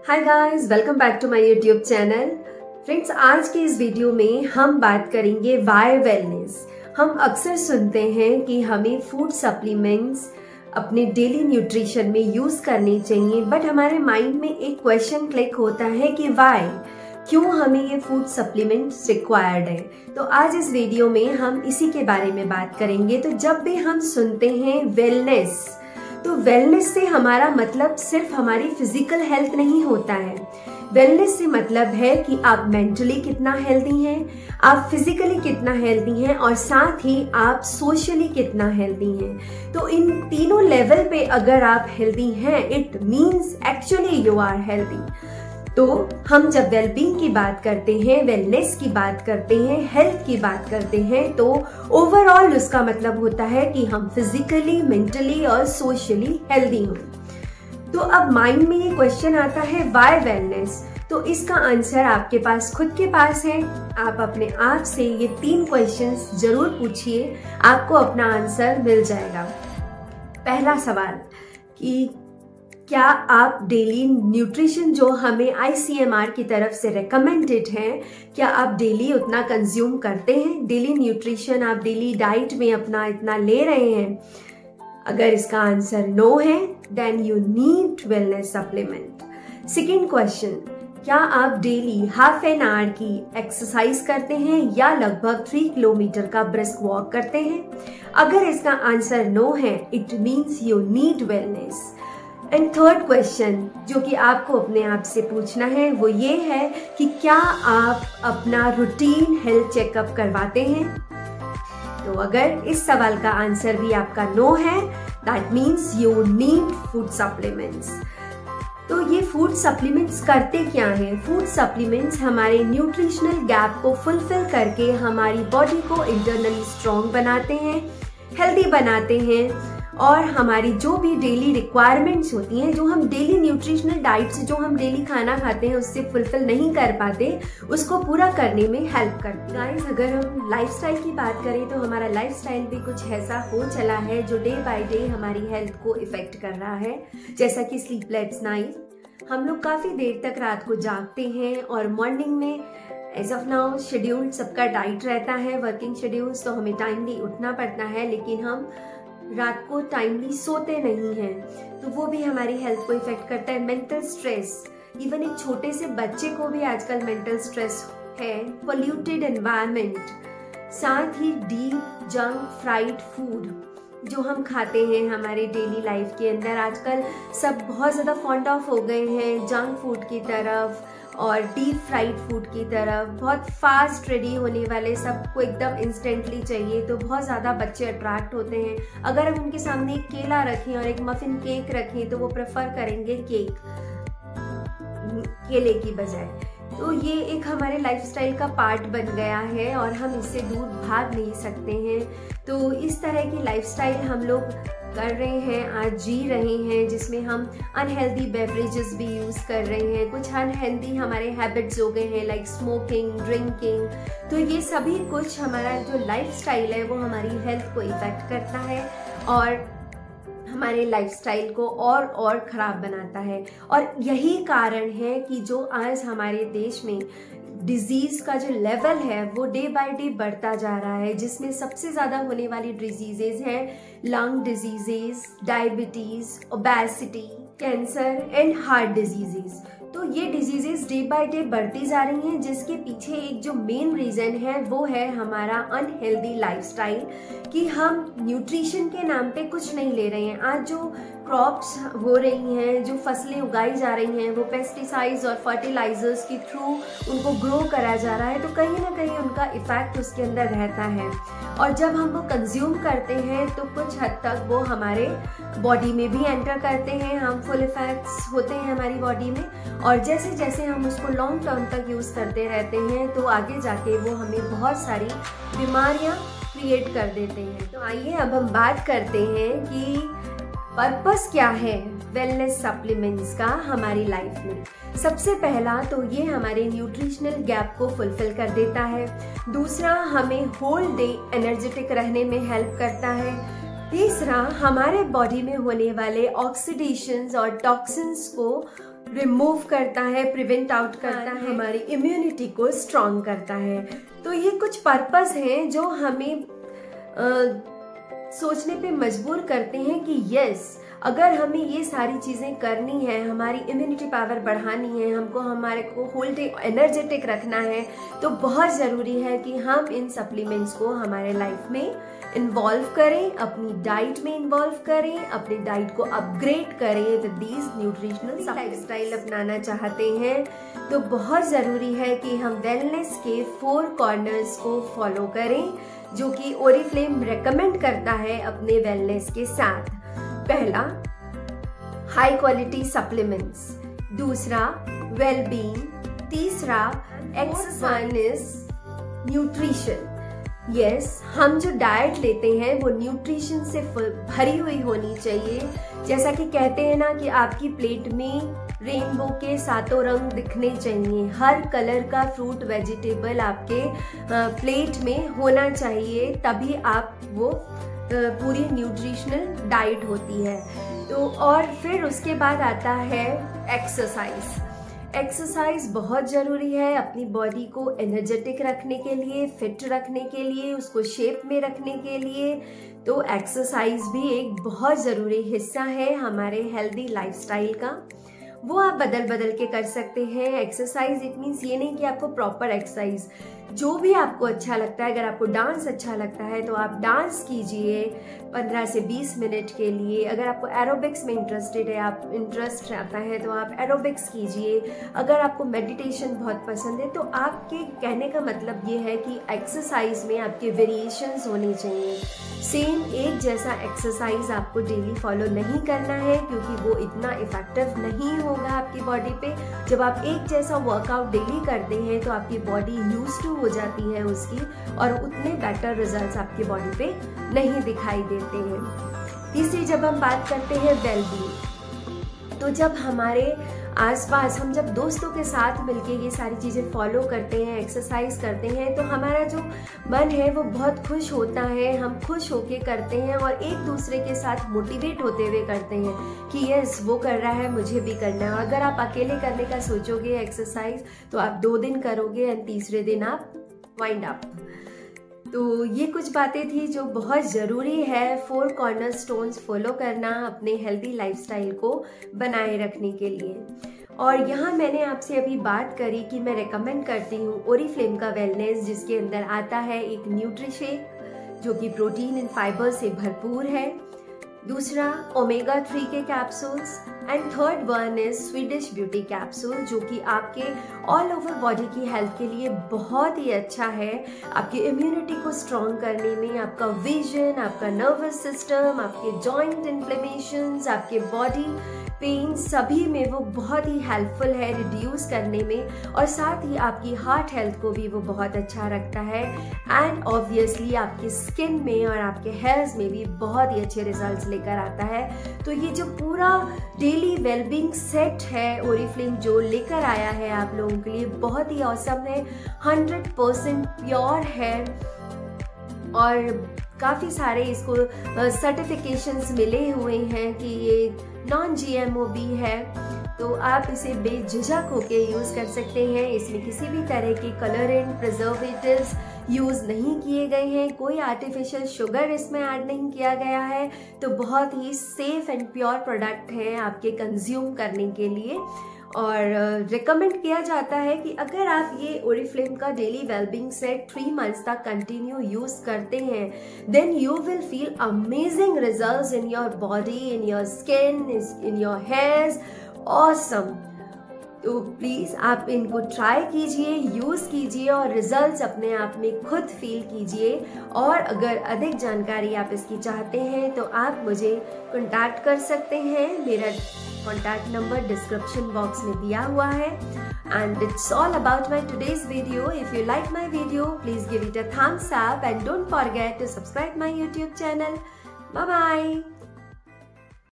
Hi guys, welcome back to my YouTube channel. Friends, आज के इस वीडियो में हम बात करेंगे वाई वेलनेस। हम अक्सर सुनते हैं कि हमें फूड सप्लीमेंट्स अपने डेली न्यूट्रिशन में यूज करने चाहिए, बट हमारे माइंड में एक क्वेश्चन क्लिक होता है कि वाई, क्यों हमें ये फूड सप्लीमेंट्स रिक्वायर्ड है। तो आज इस वीडियो में हम इसी के बारे में बात करेंगे। तो जब भी हम सुनते हैं वेलनेस, तो वेलनेस से हमारा मतलब सिर्फ हमारी फिजिकल हेल्थ नहीं होता है। वेलनेस से मतलब है कि आप मेंटली कितना हेल्दी हैं, आप फिजिकली कितना हेल्दी हैं और साथ ही आप सोशली कितना हेल्दी हैं। तो इन तीनों लेवल पे अगर आप हेल्दी हैं, it means actually you are healthy. तो हम जब वेलबींग की बात करते हैं, वेलनेस की बात करते हैं, हेल्थ की बात करते हैं, तो ओवरऑल उसका मतलब होता है कि हम फिजिकली, मेंटली और सोशली हेल्दी हों। तो अब माइंड में ये क्वेश्चन आता है व्हाई वेलनेस। तो इसका आंसर आपके पास खुद के पास है। आप अपने आप से ये 3 क्वेश्चंस जरूर पूछिए, आपको अपना आंसर मिल जाएगा। पहला सवाल कि क्या आप डेली न्यूट्रिशन जो हमें ICMR की तरफ से रेकमेंडेड है, क्या आप डेली उतना कंज्यूम करते हैं? डेली न्यूट्रिशन आप डेली डाइट में अपना इतना ले रहे हैं? अगर इसका आंसर नो है, then you need wellness supplement. Second question, क्या आप डेली हाफ एन आवर की एक्सरसाइज करते हैं या लगभग 3 किलोमीटर का ब्रिस्क वॉक करते हैं? अगर इसका आंसर नो है, it means you need wellness. And third question जो कि आपको अपने आप से पूछना है वो ये है कि क्या आप अपना रूटीन हेल्थ चेकअप करवाते हैं? तो अगर इस सवाल का आंसर भी आपका नो है, that means you need food supplements. तो ये फूड सप्लीमेंट्स करते क्या हैं? फूड सप्लीमेंट्स हमारे न्यूट्रिशनल गैप को फुलफिल करके हमारी बॉडी को इंटरनली स्ट्रॉन्ग बनाते हैं, हेल्दी बनाते हैं और हमारी जो भी डेली रिक्वायरमेंट्स होती हैं, जो हम डेली न्यूट्रिशनल डाइट से जो हम डेली खाना खाते हैं उससे फुलफिल नहीं कर पाते, उसको पूरा करने में हेल्प करती है। गाइस, अगर हम लाइफस्टाइल की बात करें तो हमारा लाइफस्टाइल भी कुछ ऐसा हो चला है जो डे बाय डे हमारी हेल्थ को इफेक्ट कर रहा है। जैसा कि स्लीपलेस नाइट, हम लोग काफी देर तक रात को जागते हैं और मॉर्निंग में एज ऑफ नाउ शेड्यूल सबका टाइट रहता है, वर्किंग शेड्यूल्स, तो हमें टाइमली उठना पड़ता है, लेकिन हम रात को टाइमली सोते नहीं हैं। तो वो भी हमारी हेल्थ को इफेक्ट करता है। मेंटल स्ट्रेस, इवन एक छोटे से बच्चे को भी आजकल मेंटल स्ट्रेस है। पोल्यूटेड एनवायरनमेंट, साथ ही डीप जंक फ्राइड फूड जो हम खाते हैं हमारे डेली लाइफ के अंदर। आजकल सब बहुत ज़्यादा फॉन्ड ऑफ हो गए हैं जंक फूड की तरफ और डीप फ्राइड फूड की तरफ। बहुत फास्ट रेडी होने वाले, सबको एकदम इंस्टेंटली चाहिए, तो बहुत ज़्यादा बच्चे अट्रैक्ट होते हैं। अगर हम उनके सामने एक केला रखें और एक मफिन केक रखें तो वो प्रेफर करेंगे केक केले की बजाय। तो ये एक हमारे लाइफस्टाइल का पार्ट बन गया है और हम इससे दूर भाग नहीं सकते हैं। तो इस तरह की लाइफस्टाइल हम लोग कर रहे हैं, आज जी रहे हैं, जिसमें हम अनहेल्दी बेवरेजेस भी यूज़ कर रहे हैं। कुछ अनहेल्दी हमारे हैबिट्स हो गए हैं, लाइक स्मोकिंग, ड्रिंकिंग। तो ये सभी कुछ हमारा जो लाइफस्टाइल है वो हमारी हेल्थ को इफेक्ट करता है और हमारे लाइफस्टाइल को और ख़राब बनाता है। और यही कारण है कि जो आज हमारे देश में डिजीज़ का जो लेवल है वो डे बाय डे बढ़ता जा रहा है, जिसमें सबसे ज़्यादा होने वाली डिजीजेज हैं lung diseases, diabetes, obesity, cancer and heart diseases. तो ये डिजीजेस डे बाय डे बढ़ती जा रही हैं, जिसके पीछे एक जो मेन रीज़न है वो है हमारा अनहेल्दी लाइफस्टाइल, कि हम न्यूट्रिशन के नाम पे कुछ नहीं ले रहे हैं। आज जो क्रॉप्स हो रही हैं, जो फसलें उगाई जा रही हैं, वो पेस्टिसाइड्स और फर्टिलाइजर्स के थ्रू उनको ग्रो करा जा रहा है, तो कहीं ना कहीं उनका इफेक्ट उसके अंदर रहता है। और जब हम वो कंज्यूम करते हैं तो कुछ हद तक वो हमारे बॉडी में भी एंटर करते हैं, हार्मफुल इफेक्ट्स होते हैं हमारी बॉडी में। और जैसे जैसे हम उसको लॉन्ग टर्म तक यूज़ करते रहते हैं तो आगे जाके वो हमें बहुत सारी बीमारियां क्रिएट कर देते हैं। तो आइए अब हम बात करते हैं कि पर्पस क्या है वेलनेस सप्लीमेंट्स का हमारी लाइफ में। सबसे पहला तो ये हमारे न्यूट्रिशनल गैप को फुलफिल कर देता है। दूसरा, हमें होल डे एनर्जेटिक रहने में हेल्प करता है। तीसरा, हमारे बॉडी में होने वाले ऑक्सीडेशंस और टॉक्सिन्स को रिमूव करता है, प्रिवेंट आउट करता है, हमारी इम्यूनिटी को स्ट्रॉन्ग करता है। तो ये कुछ पर्पस हैं जो हमें सोचने पे मजबूर करते हैं कि यस, अगर हमें ये सारी चीज़ें करनी है, हमारी इम्यूनिटी पावर बढ़ानी है, हमको हमारे को होल डे एनर्जेटिक रखना है, तो बहुत ज़रूरी है कि हम इन सप्लीमेंट्स को हमारे लाइफ में इन्वॉल्व करें, अपनी डाइट में इन्वॉल्व करें, अपनी डाइट को अपग्रेड करें विद दीज न्यूट्रिशनल लाइफस्टाइल अपनाना चाहते हैं तो बहुत ज़रूरी है कि हम वेलनेस के 4 कॉर्नर्स को फॉलो करें जो कि ओरिफ्लेम रेकमेंड करता है अपने वेलनेस के साथ। पहला, हाई क्वालिटी सप्लीमेंट्स। दूसरा, वेलबींग। तीसरा, एक्सरसाइज, न्यूट्रिशन। यस, हम जो डाइट लेते हैं वो न्यूट्रिशन से भरी हुई होनी चाहिए। जैसा कि कहते हैं ना कि आपकी प्लेट में रेनबो के 7 रंग दिखने चाहिए, हर कलर का फ्रूट वेजिटेबल आपके प्लेट में होना चाहिए, तभी आप वो पूरी न्यूट्रिशनल डाइट होती है। तो और फिर उसके बाद आता है एक्सरसाइज। एक्सरसाइज बहुत ज़रूरी है अपनी बॉडी को एनर्जेटिक रखने के लिए, फिट रखने के लिए, उसको शेप में रखने के लिए। तो एक्सरसाइज भी एक बहुत ज़रूरी हिस्सा है हमारे हेल्दी लाइफस्टाइल का। वो आप बदल बदल के कर सकते हैं। एक्सरसाइज इट मीन्स ये नहीं कि आपको प्रॉपर एक्सरसाइज, जो भी आपको अच्छा लगता है। अगर आपको डांस अच्छा लगता है तो आप डांस कीजिए 15 से 20 मिनट के लिए। अगर आपको एरोबिक्स में इंटरेस्टेड है, आप इंटरेस्ट आता है तो आप एरोबिक्स कीजिए। अगर आपको मेडिटेशन बहुत पसंद है तो आपके कहने का मतलब ये है कि एक्सरसाइज में आपके वेरिएशंस होने चाहिए। सेम एक जैसा एक्सरसाइज आपको डेली फॉलो नहीं करना है क्योंकि वो इतना इफेक्टिव नहीं होगा आपकी बॉडी पे। जब आप एक जैसा वर्कआउट डेली करते हैं तो आपकी बॉडी यूज्ड टू हो जाती है उसकी, और उतने बेटर रिजल्ट्स आपकी बॉडी पे नहीं दिखाई देते हैं। तीसरी, जब हम बात करते हैं वेलबींग, तो जब हमारे आसपास हम जब दोस्तों के साथ मिलके ये सारी चीज़ें फॉलो करते हैं, एक्सरसाइज करते हैं, तो हमारा जो मन है वो बहुत खुश होता है। हम खुश होके करते हैं और एक दूसरे के साथ मोटिवेट होते हुए करते हैं कि यस, वो कर रहा है, मुझे भी करना है। और अगर आप अकेले करने का सोचोगे एक्सरसाइज तो आप 2 दिन करोगे एंड तीसरे दिन आप वाइंड अप। तो ये कुछ बातें थी जो बहुत ज़रूरी है 4 कॉर्नर स्टोन्स फॉलो करना अपने हेल्दी लाइफस्टाइल को बनाए रखने के लिए। और यहाँ मैंने आपसे अभी बात करी कि मैं रेकमेंड करती हूँ ओरिफ्लेम का वेलनेस, जिसके अंदर आता है एक न्यूट्रीशेक जो कि प्रोटीन एंड फाइबर से भरपूर है। दूसरा, ओमेगा 3 के capsules, and third one is Swedish beauty capsule जो कि आपके ऑल ओवर बॉडी की हेल्थ के लिए बहुत ही अच्छा है। आपकी इम्यूनिटी को स्ट्रॉन्ग करने में, आपका विजन, आपका नर्वस सिस्टम, आपके जॉइंट इन्फ्लेमेशंस, आपके बॉडी पेन, सभी में वो बहुत ही हेल्पफुल है रिड्यूस करने में। और साथ ही आपकी हार्ट हेल्थ को भी वो बहुत अच्छा रखता है एंड ऑब्वियसली आपकी स्किन में और आपके हेयर्स में भी बहुत ही अच्छे रिजल्ट्स लेकर आता है। तो ये जो पूरा डेली वेलबींग सेट है ओरिफ्लेम जो लेकर आया है आप लोगों के लिए, बहुत ही ऑसम है, 100% प्योर है और काफ़ी सारे इसको सर्टिफिकेशंस मिले हुए हैं कि ये नॉन GMO भी है। तो आप इसे बेझिझक होके यूज़ कर सकते हैं। इसमें किसी भी तरह के कलरेंट, प्रिजर्वेटिव्स यूज़ नहीं किए गए हैं, कोई आर्टिफिशियल शुगर इसमें ऐड नहीं किया गया है। तो बहुत ही सेफ एंड प्योर प्रोडक्ट है आपके कंज्यूम करने के लिए। और रिकमेंड किया जाता है कि अगर आप ये ओरिफ्लेम का डेली वेलबींग सेट 3 मंथ्स तक कंटिन्यू यूज करते हैं, then you will feel amazing results in your body, in your skin, in your hairs. Awesome. तो प्लीज़ आप इनको ट्राई कीजिए, यूज़ कीजिए और रिजल्ट्स अपने आप में खुद फील कीजिए। और अगर अधिक जानकारी आप इसकी चाहते हैं तो आप मुझे कॉन्टैक्ट कर सकते हैं। मेरा कॉन्टैक्ट नंबर डिस्क्रिप्शन बॉक्स में दिया हुआ है। And it's all about my today's video. If you like my video please give it a thumbs up and don't forget to subscribe my YouTube channel. Bye bye.